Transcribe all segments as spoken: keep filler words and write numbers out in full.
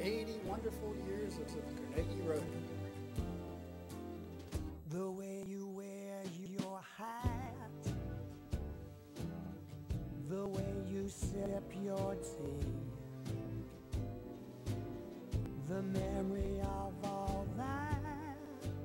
eighty wonderful years of Carnegie Road. The way you wear your hat, the way you sip your tea, the memory of all that.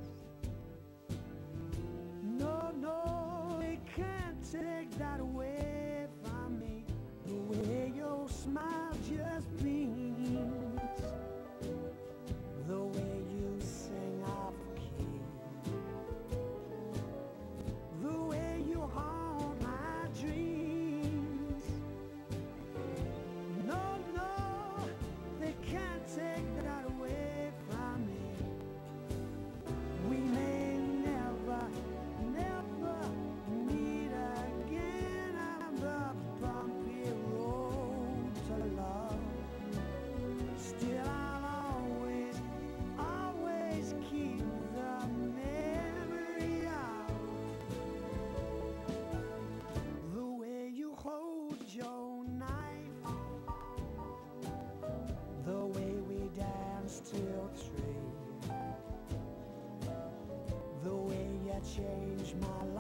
No, no, they can't take that away from me. The way your smile just beams, the way you sing off key, the way you haunt my dreams. No, no, they can't take that away from me. We may never, never meet again on the bumpy road to love. Still I'll always, always keep the memory of the way you hold your knife, the way we dance till three, the way you changed my life.